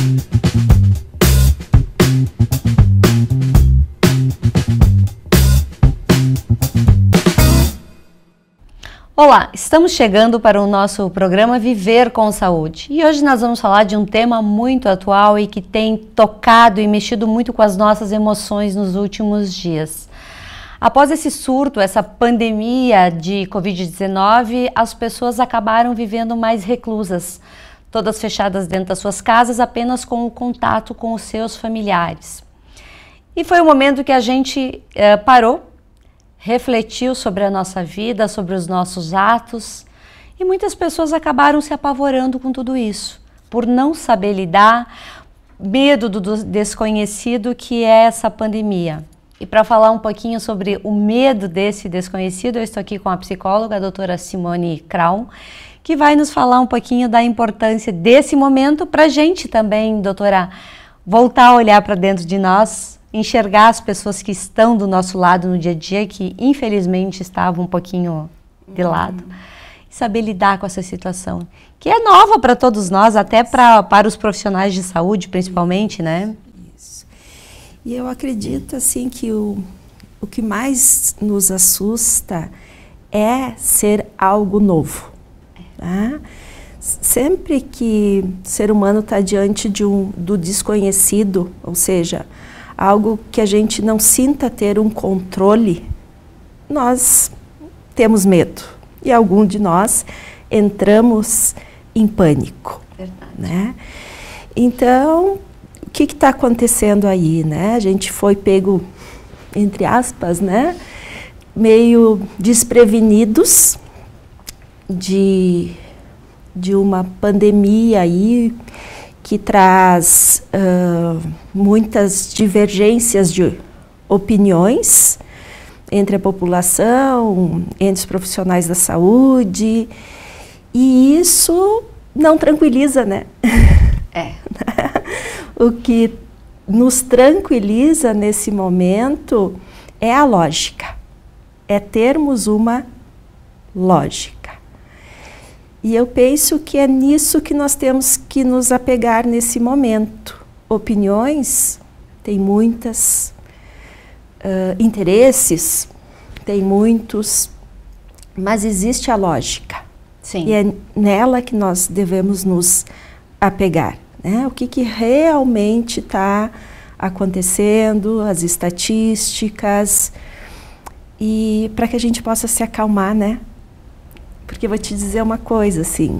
Olá, estamos chegando para o nosso programa Viver com Saúde e hoje nós vamos falar de um tema muito atual e que tem tocado e mexido muito com as nossas emoções nos últimos dias. Após esse surto, essa pandemia de Covid-19, as pessoas acabaram vivendo mais reclusas, todas fechadas dentro das suas casas, apenas com o contato com os seus familiares. E foi o momento que a gente parou, refletiu sobre a nossa vida, sobre os nossos atos, e muitas pessoas acabaram se apavorando com tudo isso, por não saber lidar, medo do desconhecido que é essa pandemia. E para falar um pouquinho sobre o medo desse desconhecido, eu estou aqui com a psicóloga, a doutora Simone Kraun, que vai nos falar um pouquinho da importância desse momento para a gente também, doutora, voltar a olhar para dentro de nós, enxergar as pessoas que estão do nosso lado no dia a dia, que infelizmente estavam um pouquinho de lado, e saber lidar com essa situação, que é nova para todos nós, até para os profissionais de saúde, principalmente, né? Isso. E eu acredito, assim, que o que mais nos assusta é ser algo novo. Tá? Sempre que o ser humano está diante do desconhecido, ou seja, algo que a gente não sinta ter um controle, nós temos medo. E algum de nós entramos em pânico. Verdade. Né? Então, o que está acontecendo aí? Né? A gente foi pego, entre aspas, né? Meio desprevenidos de uma pandemia aí, que traz muitas divergências de opiniões entre a população, entre os profissionais da saúde, e isso não tranquiliza, né? É. O que nos tranquiliza nesse momento é a lógica, é termos uma lógica. E eu penso que é nisso que nós temos que nos apegar nesse momento. Opiniões, tem muitas, interesses, tem muitos, mas existe a lógica. Sim. E é nela que nós devemos nos apegar. Né? O que realmente está acontecendo, as estatísticas, e para que a gente possa se acalmar, né? Porque eu vou te dizer uma coisa, assim,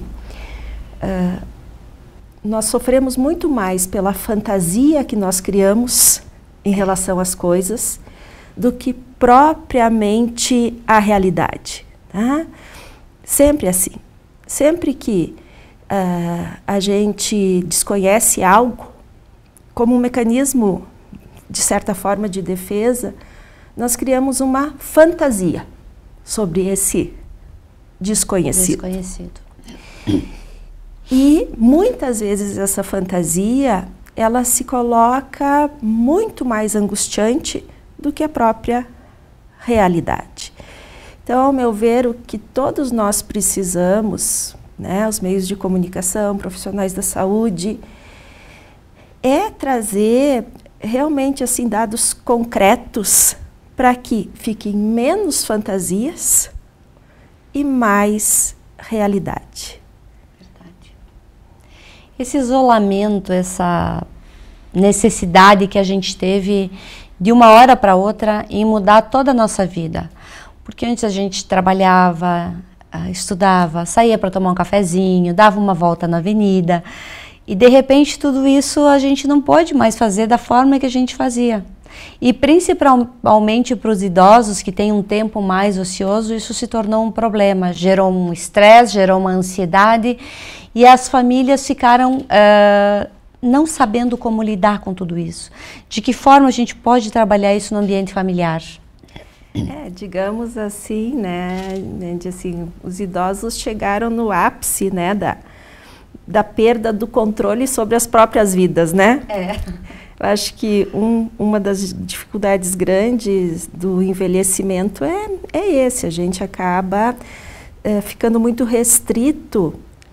nós sofremos muito mais pela fantasia que nós criamos em relação às coisas do que propriamente a realidade. Tá? Sempre assim. Sempre que a gente desconhece algo, como um mecanismo, de certa forma, de defesa, nós criamos uma fantasia sobre esse desconhecido. E muitas vezes essa fantasia, ela se coloca muito mais angustiante do que a própria realidade. Então, ao meu ver, o que todos nós precisamos, né, os meios de comunicação, profissionais da saúde, é trazer realmente assim dados concretos para que fiquem menos fantasias e mais realidade. Verdade. Esse isolamento, essa necessidade que a gente teve de uma hora para outra em mudar toda a nossa vida. Porque antes a gente trabalhava, estudava, saía para tomar um cafezinho, dava uma volta na avenida e de repente tudo isso a gente não pode mais fazer da forma que a gente fazia. E principalmente para os idosos que têm um tempo mais ocioso, isso se tornou um problema, gerou um estresse, gerou uma ansiedade e as famílias ficaram não sabendo como lidar com tudo isso. De que forma a gente pode trabalhar isso no ambiente familiar? Digamos assim, né, assim, os idosos chegaram no ápice, né, da perda do controle sobre as próprias vidas, né? Eu acho que uma das dificuldades grandes do envelhecimento é esse, a gente acaba ficando muito restrito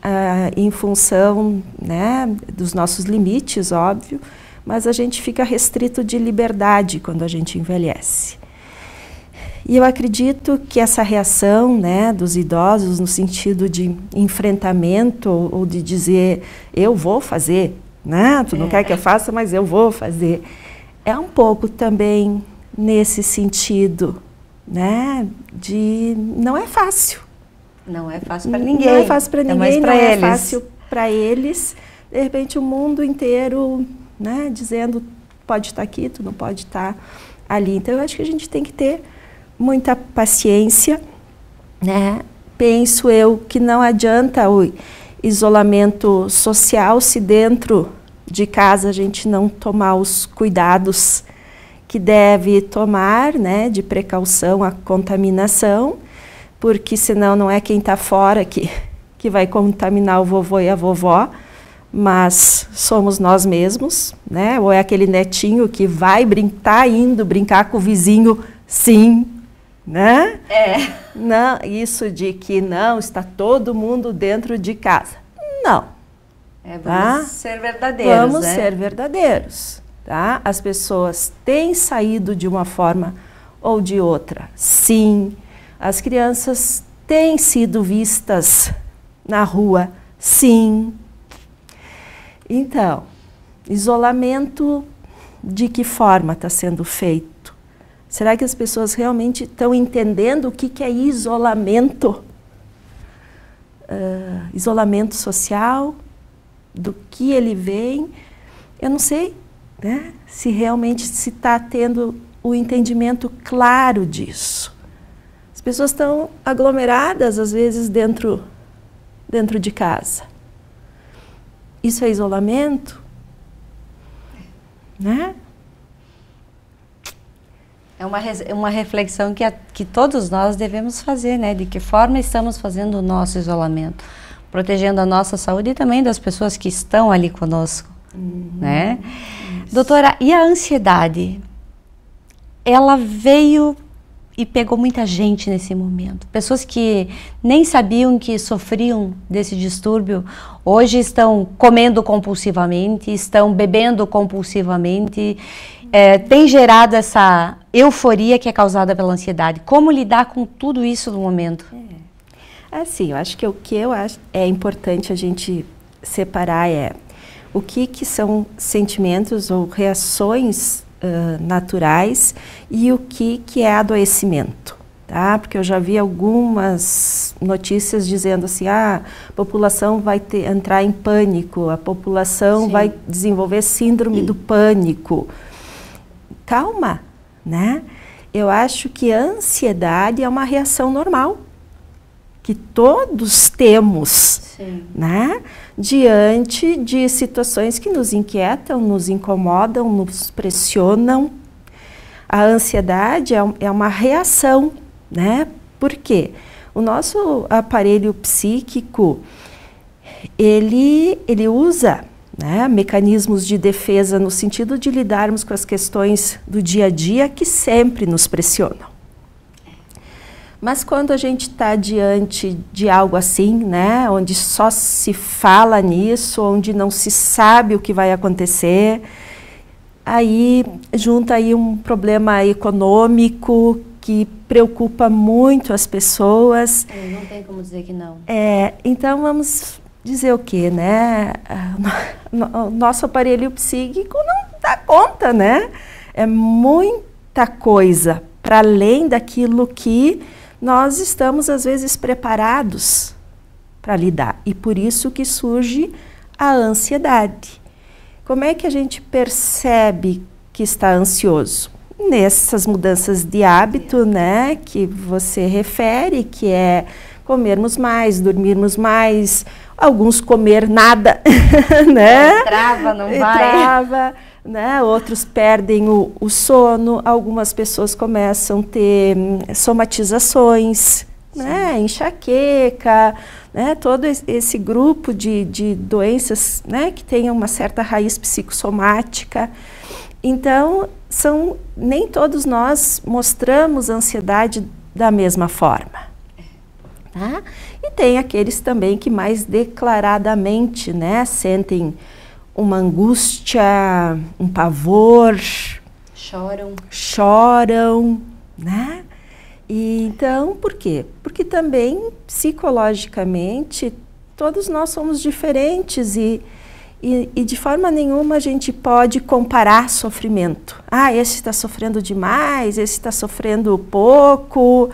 em função, né, dos nossos limites, óbvio, mas a gente fica restrito de liberdade quando a gente envelhece. E eu acredito que essa reação, né, dos idosos no sentido de enfrentamento ou de dizer eu vou fazer, né, tu não quer que eu faça, mas eu vou fazer, é um pouco também nesse sentido, né, de não é fácil. Não é fácil para ninguém. Não é fácil para ninguém, não é eles. fácil para eles. De repente o mundo inteiro, né, dizendo pode estar aqui, tu não pode estar ali. Então eu acho que a gente tem que ter muita paciência, né? Penso eu que não adianta o isolamento social se dentro de casa a gente não tomar os cuidados que deve tomar, né, de precaução à contaminação, porque senão não é quem está fora que vai contaminar o vovô e a vovó, mas somos nós mesmos, né? Ou é aquele netinho que vai tá indo brincar com o vizinho, sim, né? Não, isso de que não, está todo mundo dentro de casa. Não. Vamos ser verdadeiros, Vamos ser verdadeiros, tá? As pessoas têm saído de uma forma ou de outra, sim. As crianças têm sido vistas na rua, sim. Então, isolamento de que forma está sendo feito? Será que as pessoas realmente estão entendendo o que é isolamento? Isolamento social, do que ele vem? Eu não sei, né, se realmente se está tendo o entendimento claro disso. As pessoas estão aglomeradas, às vezes, dentro de casa. Isso é isolamento? Né? É uma reflexão que todos nós devemos fazer, né? De que forma estamos fazendo o nosso isolamento, protegendo a nossa saúde e também das pessoas que estão ali conosco, né? Doutora, e a ansiedade? Ela veio e pegou muita gente nesse momento. Pessoas que nem sabiam que sofriam desse distúrbio, hoje estão comendo compulsivamente, estão bebendo compulsivamente, tem gerado essa euforia que é causada pela ansiedade. Como lidar com tudo isso no momento? Assim, eu acho que o que eu acho é importante a gente separar o que são sentimentos ou reações naturais e o que é adoecimento, tá? Porque eu já vi algumas notícias dizendo assim, a população vai entrar em pânico, a população vai desenvolver síndrome do pânico. Calma, né? Eu acho que a ansiedade é uma reação normal, que todos temos, né? Diante de situações que nos inquietam, nos incomodam, nos pressionam. A ansiedade é uma reação, né? Por quê? O nosso aparelho psíquico, ele usa, né, mecanismos de defesa no sentido de lidarmos com as questões do dia a dia que sempre nos pressionam. Mas quando a gente está diante de algo assim, né, onde só se fala nisso, onde não se sabe o que vai acontecer, aí junta aí um problema econômico que preocupa muito as pessoas. Não tem como dizer que não. Então vamos dizer o quê, né? O nosso aparelho psíquico não dá conta, né? É muita coisa para além daquilo que nós estamos, às vezes, preparados para lidar. E por isso que surge a ansiedade. Como é que a gente percebe que está ansioso? Nessas mudanças de hábito, né, que você refere, que é comermos mais, dormirmos mais, alguns comer nada, né? Trava, não vai. Trava, né? Outros perdem o sono, algumas pessoas começam a ter somatizações, né? Enxaqueca, né? Todo esse grupo de doenças, né, que tem uma certa raiz psicossomática. Então, nem todos nós mostramos ansiedade da mesma forma. tá? E tem aqueles também que mais declaradamente, né, sentem uma angústia, um pavor, choram, né? E então, por quê? Porque também, psicologicamente, todos nós somos diferentes e de forma nenhuma a gente pode comparar sofrimento. Ah, esse está sofrendo demais, esse está sofrendo pouco.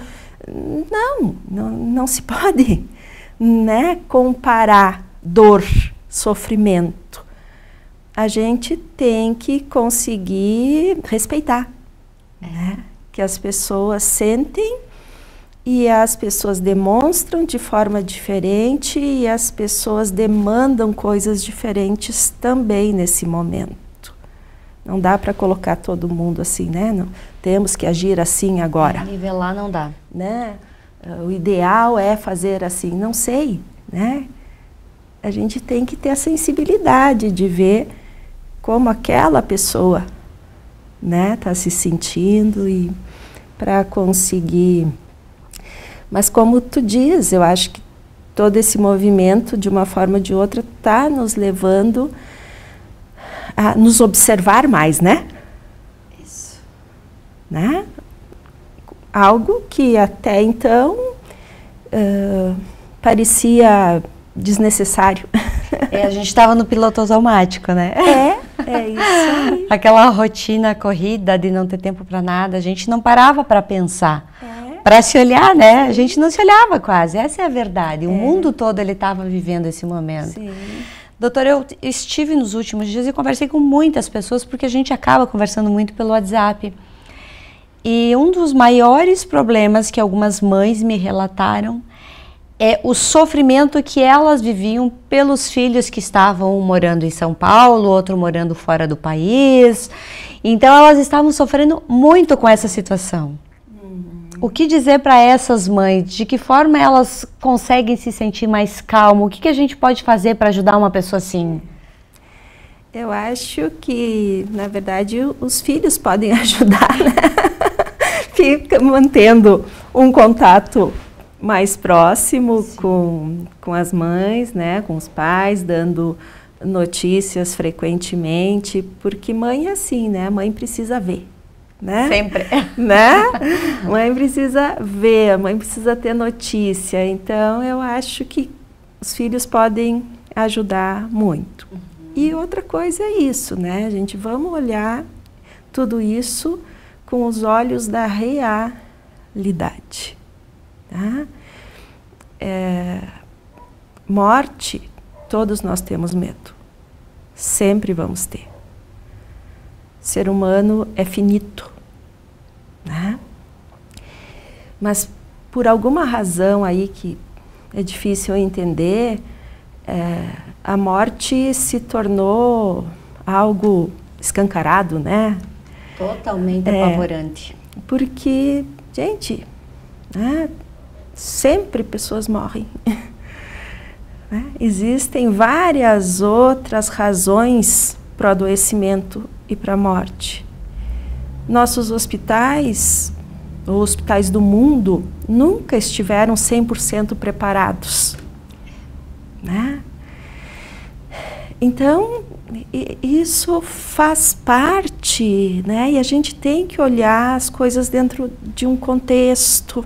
Não se pode, né, comparar dor, sofrimento. A gente tem que conseguir respeitar, né, que as pessoas sentem e as pessoas demonstram de forma diferente e as pessoas demandam coisas diferentes também nesse momento. Não dá para colocar todo mundo assim, né? Não, temos que agir assim agora. Nivelar não dá. Né? O ideal é fazer assim, não sei, né? A gente tem que ter a sensibilidade de ver como aquela pessoa, né, está se sentindo e para conseguir. Mas como tu diz, eu acho que todo esse movimento, de uma forma ou de outra, está nos levando a nos observar mais, né? Isso. Né? Algo que até então parecia desnecessário. A gente estava no piloto automático, né? É isso aí. Aquela rotina corrida de não ter tempo para nada, a gente não parava para pensar. Para se olhar, né? A gente não se olhava quase, essa é a verdade. O mundo todo ele estava vivendo esse momento. Sim. Doutora, eu estive nos últimos dias e conversei com muitas pessoas, porque a gente acaba conversando muito pelo WhatsApp. E um dos maiores problemas que algumas mães me relataram é o sofrimento que elas viviam pelos filhos que estavam morando em São Paulo, outro morando fora do país. Então elas estavam sofrendo muito com essa situação. O que dizer para essas mães? De que forma elas conseguem se sentir mais calmas? O que a gente pode fazer para ajudar uma pessoa assim? Eu acho que, na verdade, os filhos podem ajudar, né? Fica mantendo um contato mais próximo com as mães, né? Com os pais, dando notícias frequentemente, porque mãe é assim, né? A mãe precisa ver. Né? Sempre. Né? A mãe precisa ver, a mãe precisa ter notícia. Então, eu acho que os filhos podem ajudar muito. E outra coisa é isso, né? A gente vamos olhar tudo isso com os olhos da realidade. Tá? Morte, todos nós temos medo. Sempre vamos ter. Ser humano é finito, né? Mas por alguma razão aí que é difícil entender, a morte se tornou algo escancarado, né? Totalmente apavorante. Porque, gente, né, sempre pessoas morrem. Né? Existem várias outras razões para o adoecimento e para a morte. Nossos hospitais, os hospitais do mundo, nunca estiveram 100% preparados. Né? Então, isso faz parte, né? E a gente tem que olhar as coisas dentro de um contexto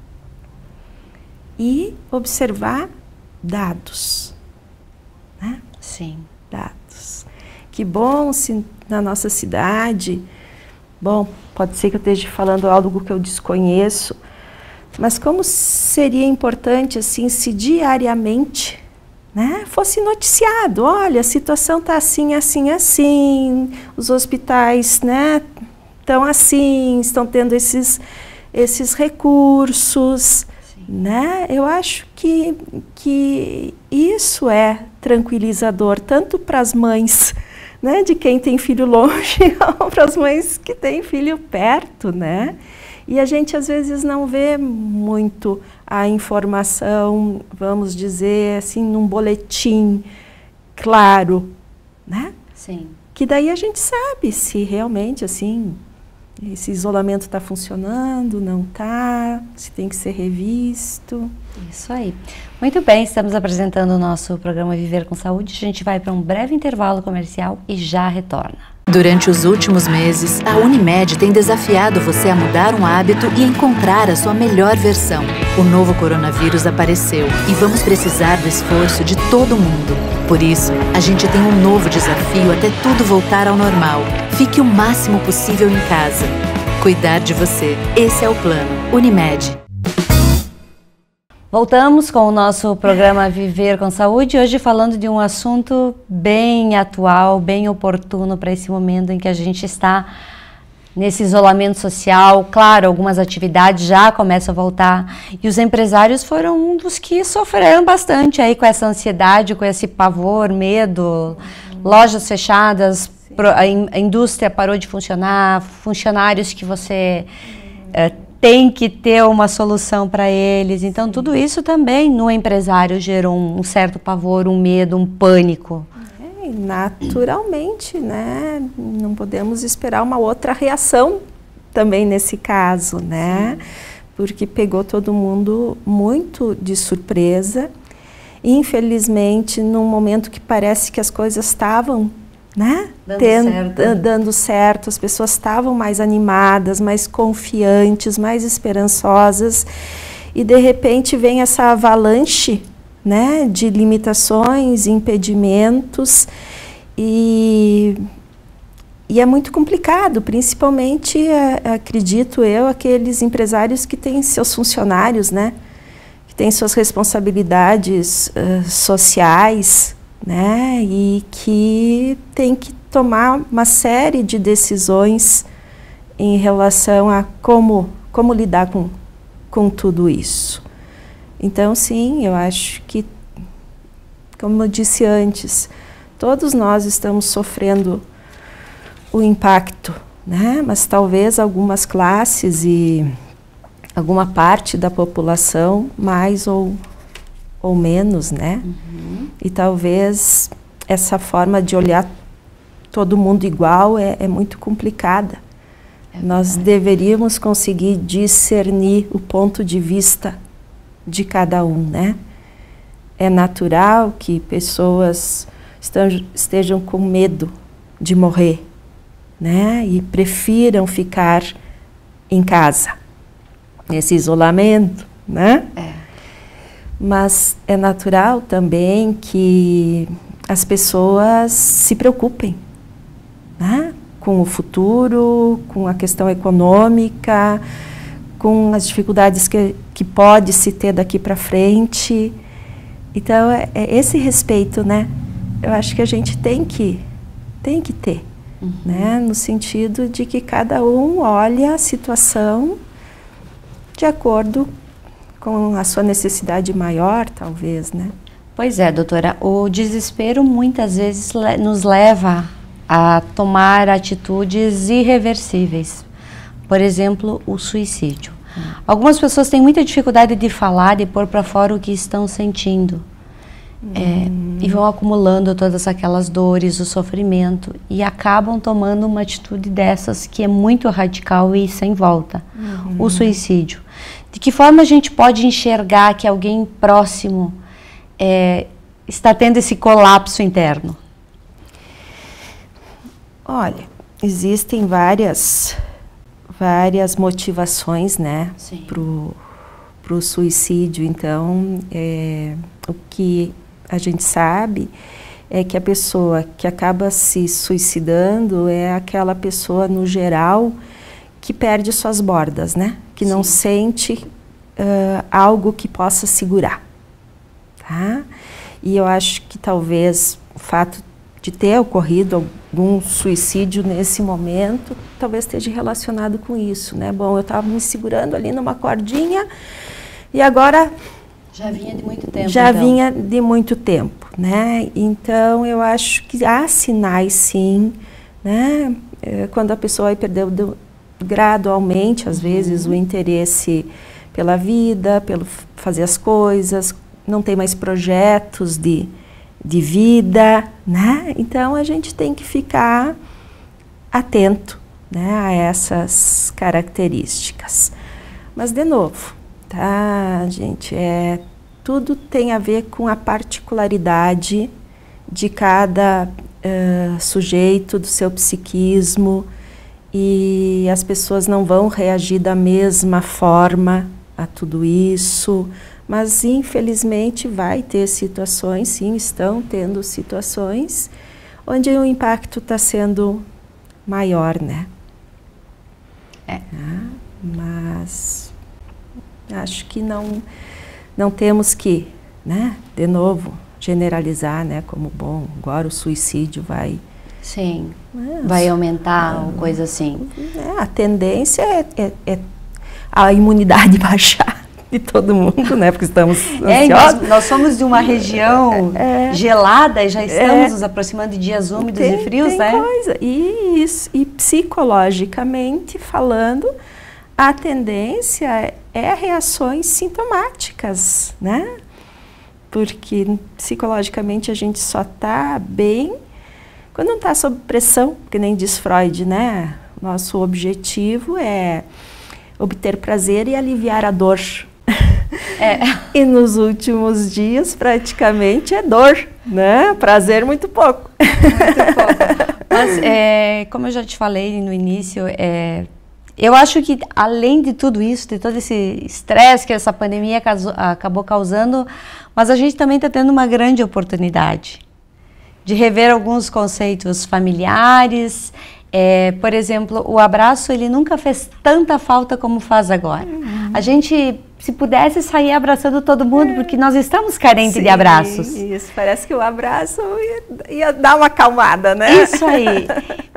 e observar dados. Né? Sim. Dados. Que bom se na nossa cidade, bom, pode ser que eu esteja falando algo que eu desconheço, mas como seria importante, assim, se diariamente, né, fosse noticiado, olha, a situação está assim, assim, assim, os hospitais, né, estão assim, estão tendo esses recursos, né? Eu acho que isso é tranquilizador, tanto para as mães, né, de quem tem filho longe, ou para as mães que têm filho perto, né? E a gente às vezes não vê muito a informação, vamos dizer assim, num boletim claro, né? Sim. Que daí a gente sabe se realmente assim esse isolamento está funcionando, não está, se tem que ser revisto. Isso aí. Muito bem, estamos apresentando o nosso programa Viver com Saúde. A gente vai para um breve intervalo comercial e já retorna. Durante os últimos meses, a Unimed tem desafiado você a mudar um hábito e encontrar a sua melhor versão. O novo coronavírus apareceu e vamos precisar do esforço de todo mundo. Por isso, a gente tem um novo desafio até tudo voltar ao normal. Fique o máximo possível em casa. Cuidar de você. Esse é o plano. Unimed. Voltamos com o nosso programa Viver com Saúde, hoje falando de um assunto bem atual, bem oportuno para esse momento em que a gente está nesse isolamento social. Claro, algumas atividades já começam a voltar e os empresários foram um dos que sofreram bastante aí com essa ansiedade, com esse pavor, medo, lojas fechadas, a indústria parou de funcionar, funcionários que você tem que ter uma solução para eles. Então, tudo isso também no empresário gerou um certo pavor, um medo, um pânico. Naturalmente, né? Não podemos esperar uma outra reação também nesse caso, né? Porque pegou todo mundo muito de surpresa. Infelizmente, num momento que parece que as coisas estavam, né? Dando certo, as pessoas estavam mais animadas, mais confiantes, mais esperançosas, e de repente vem essa avalanche, né, de limitações, impedimentos, e é muito complicado, principalmente, acredito eu, aqueles empresários que têm seus funcionários, né, que têm suas responsabilidades sociais, né, e que tem que tomar uma série de decisões em relação a como lidar com tudo isso. Então, sim, eu acho que, como eu disse antes, todos nós estamos sofrendo o impacto, né, mas talvez algumas classes e alguma parte da população, mais ou menos, né? E talvez essa forma de olhar todo mundo igual é muito complicada. Nós deveríamos conseguir discernir o ponto de vista de cada um, né? É natural que pessoas estejam com medo de morrer, né? E prefiram ficar em casa, nesse isolamento, né? Mas é natural também que as pessoas se preocupem, né? Com o futuro, com a questão econômica, com as dificuldades que pode se ter daqui para frente. Então, é esse respeito, né? Eu acho que a gente tem que ter, né? No sentido de que cada um olha a situação de acordo com a sua necessidade maior, talvez, né? Pois é, doutora, o desespero muitas vezes nos leva a tomar atitudes irreversíveis. Por exemplo, o suicídio. Algumas pessoas têm muita dificuldade de falar, de pôr para fora o que estão sentindo. E vão acumulando todas aquelas dores, o sofrimento, e acabam tomando uma atitude dessas que é muito radical e sem volta. O suicídio. De que forma a gente pode enxergar que alguém próximo está tendo esse colapso interno? Olha, existem várias motivações, né, pro suicídio. Então, o que a gente sabe é que a pessoa que acaba se suicidando é aquela pessoa, no geral, que perde suas bordas, né? Que não sente algo que possa segurar, tá? E eu acho que talvez o fato de ter ocorrido algum suicídio nesse momento, talvez esteja relacionado com isso, né? Bom, eu estava me segurando ali numa cordinha e agora... Já vinha de muito tempo. Já vinha de muito tempo, né? Então, eu acho que há sinais, sim, né? Quando a pessoa vai perdendo gradualmente, às vezes, o interesse pela vida, pelo fazer as coisas, não tem mais projetos de vida, né? Então, a gente tem que ficar atento, né, a essas características. Mas, de novo, tá, gente, tudo tem a ver com a particularidade de cada sujeito, do seu psiquismo, e as pessoas não vão reagir da mesma forma a tudo isso, mas infelizmente vai ter situações, sim, estão tendo situações onde o impacto está sendo maior, né? Mas acho que não temos que, né, de novo, generalizar, né, como bom, agora o suicídio vai... Sim, vai aumentar ou coisa assim. A tendência é a imunidade baixar de todo mundo, né, porque estamos ansiosos. Nós somos de uma região gelada e já estamos nos aproximando de dias úmidos e frios, tem né? Coisa. E psicologicamente falando, a tendência é reações sintomáticas, né? Porque psicologicamente a gente só está bem quando não está sob pressão, que nem diz Freud, né? Nosso objetivo é obter prazer e aliviar a dor. E nos últimos dias praticamente é dor, né? Prazer muito pouco. Muito pouco. Mas, como eu já te falei no início, eu acho que além de tudo isso, de todo esse estresse que essa pandemia acabou causando, mas a gente também está tendo uma grande oportunidade de rever alguns conceitos familiares. Por exemplo, o abraço, ele nunca fez tanta falta como faz agora. A gente, se pudesse, sair abraçando todo mundo, porque nós estamos carentes de abraços. Isso, parece que o abraço ia dar uma acalmada, né? Isso aí.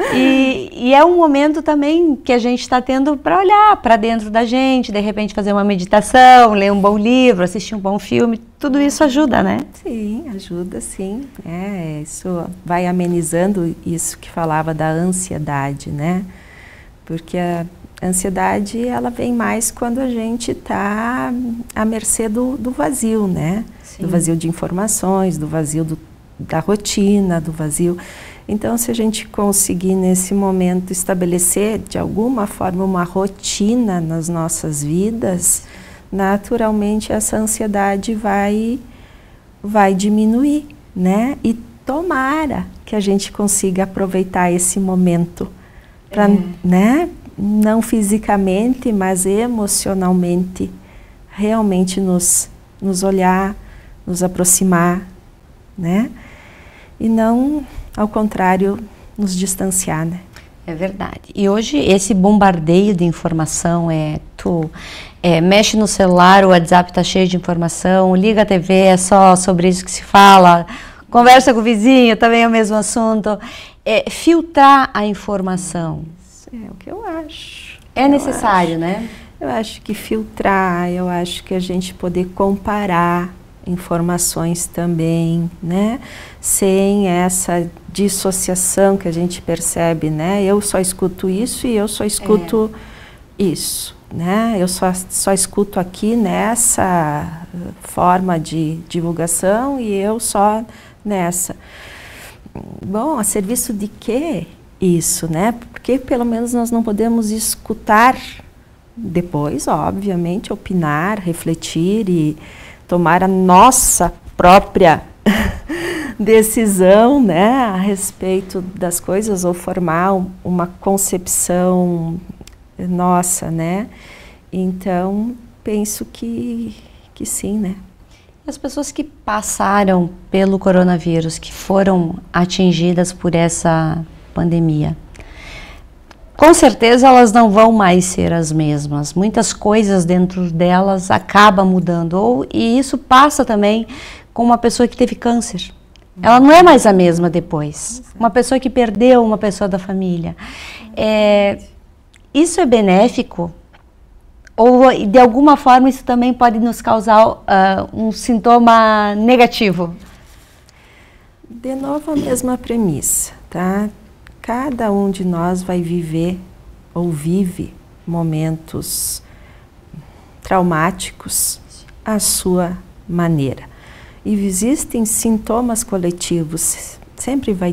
E é um momento também que a gente está tendo para olhar para dentro da gente, de repente fazer uma meditação, ler um bom livro, assistir um bom filme, tudo isso ajuda, né? Sim, ajuda sim. Isso vai amenizando isso que falava da ansiedade, né? Porque a ansiedade, ela vem mais quando a gente está à mercê do vazio, né? Sim. Do vazio de informações, do vazio da rotina, do vazio... Então, se a gente conseguir, nesse momento, estabelecer, de alguma forma, uma rotina nas nossas vidas, naturalmente essa ansiedade vai diminuir, né? E tomara que a gente consiga aproveitar esse momento, para, né? Não fisicamente, mas emocionalmente, realmente nos olhar, nos aproximar, né? E não... ao contrário, nos distanciar, né? É verdade. E hoje esse bombardeio de informação, tu mexe no celular, o WhatsApp está cheio de informação, liga a TV, é só sobre isso que se fala, conversa com o vizinho, também é o mesmo assunto. Filtrar a informação. Isso é o que eu acho. É necessário, né? Eu acho que filtrar, eu acho que a gente poder comparar informações também, né? Sem essa dissociação que a gente percebe, né? Eu só escuto isso e eu só escuto isso, né? Eu só escuto aqui nessa forma de divulgação e eu só nessa. Bom, a serviço de quê isso, né? Porque pelo menos nós não podemos escutar depois, obviamente, opinar, refletir e tomar a nossa própria decisão, né, a respeito das coisas, ou formar uma concepção nossa, né? Então, penso que sim, né? As pessoas que passaram pelo coronavírus, que foram atingidas por essa pandemia, com certeza elas não vão mais ser as mesmas. Muitas coisas dentro delas acabam mudando. E isso passa também com uma pessoa que teve câncer. Ela não é mais a mesma depois. Uma pessoa que perdeu uma pessoa da família. Isso é benéfico? Ou de alguma forma isso também pode nos causar um sintoma negativo? De novo a mesma premissa, tá? Cada um de nós vai viver ou vive momentos traumáticos à sua maneira. E existem sintomas coletivos, sempre vai ter,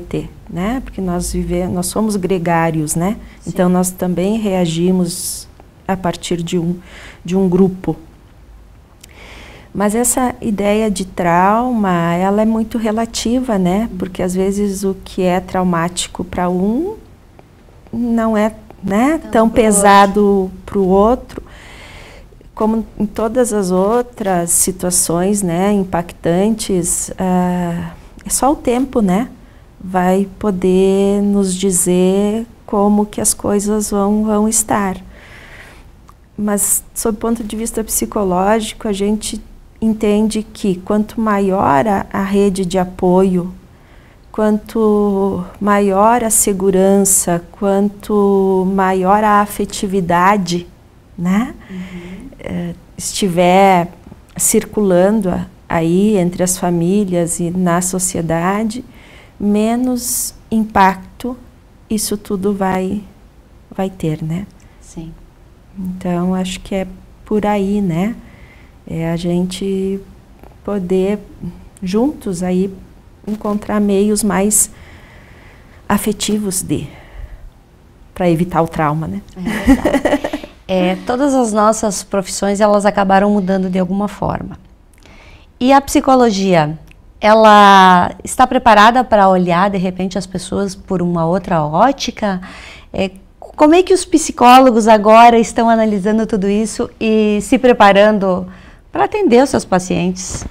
né? Porque nós somos gregários, né? Sim. Então nós também reagimos a partir de um grupo. Mas essa ideia de trauma, ela é muito relativa, né? Porque às vezes o que é traumático para um não é, né, tão pesado para o outro, como em todas as outras situações, né, impactantes. É só o tempo, né, vai poder nos dizer como que as coisas vão estar. Mas, sob o ponto de vista psicológico, a gente entende que quanto maior a rede de apoio, quanto maior a segurança, quanto maior a afetividade, né, estiver circulando aí entre as famílias e na sociedade, menos impacto isso tudo vai ter, né? Sim. Então, acho que é por aí, né? É a gente poder, juntos aí, encontrar meios mais afetivos para evitar o trauma, né? É verdade. Todas as nossas profissões, elas acabaram mudando de alguma forma. E a psicologia, ela está preparada para olhar, de repente, as pessoas por uma outra ótica? Como é que os psicólogos agora estão analisando tudo isso e se preparando para atender os seus pacientes?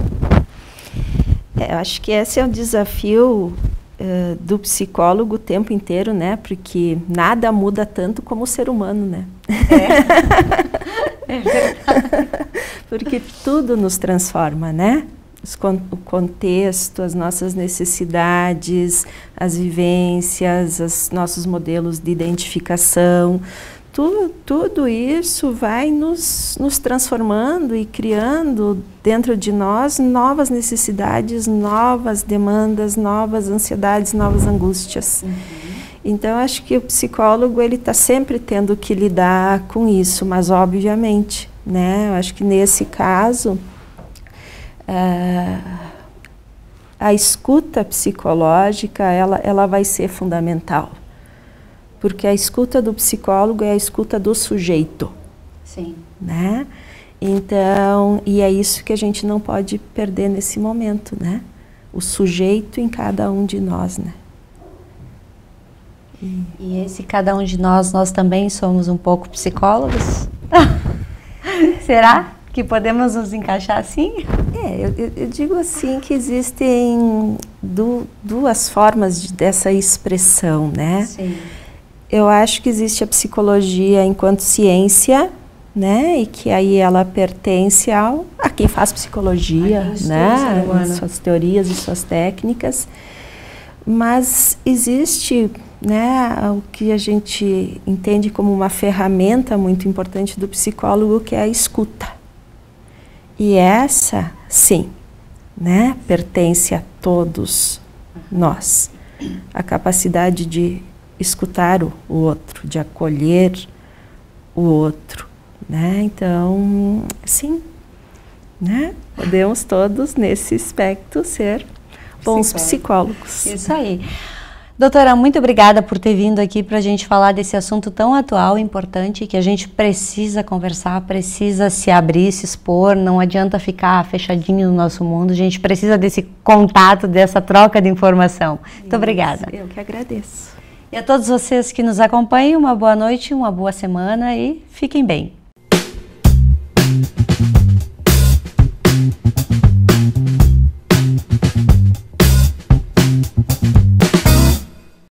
Eu acho que esse é um desafio do psicólogo o tempo inteiro, né? Porque nada muda tanto como o ser humano, né? É verdade. Porque tudo nos transforma, né? O contexto, as nossas necessidades, as vivências, os nossos modelos de identificação, tudo isso vai nos transformando e criando dentro de nós novas necessidades, novas demandas, novas ansiedades, novas angústias. Então, acho que o psicólogo ele está sempre tendo que lidar com isso, mas obviamente, né? Eu acho que nesse caso a escuta psicológica ela vai ser fundamental, porque a escuta do psicólogo é a escuta do sujeito. Sim. Né? Então, e é isso que a gente não pode perder nesse momento, né? O sujeito em cada um de nós, né? E esse cada um de nós também somos um pouco psicólogos? Será que podemos nos encaixar assim? Eu digo assim que existem duas formas dessa expressão, né? Sim. Eu acho que existe a psicologia enquanto ciência, né? E que aí ela pertence a quem faz psicologia, né? Suas teorias e suas técnicas. Mas existe, né, o que a gente entende como uma ferramenta muito importante do psicólogo, que é a escuta. E essa, sim, né, pertence a todos nós. A capacidade de escutar o outro, de acolher o outro, né? Então, sim, né? Podemos todos, nesse aspecto, ser bons psicólogos. Isso aí. Doutora, muito obrigada por ter vindo aqui para a gente falar desse assunto tão atual e importante, que a gente precisa conversar, precisa se abrir, se expor, não adianta ficar fechadinho no nosso mundo, a gente precisa desse contato, dessa troca de informação. Muito obrigada. Eu que agradeço. E a todos vocês que nos acompanham, uma boa noite, uma boa semana e fiquem bem.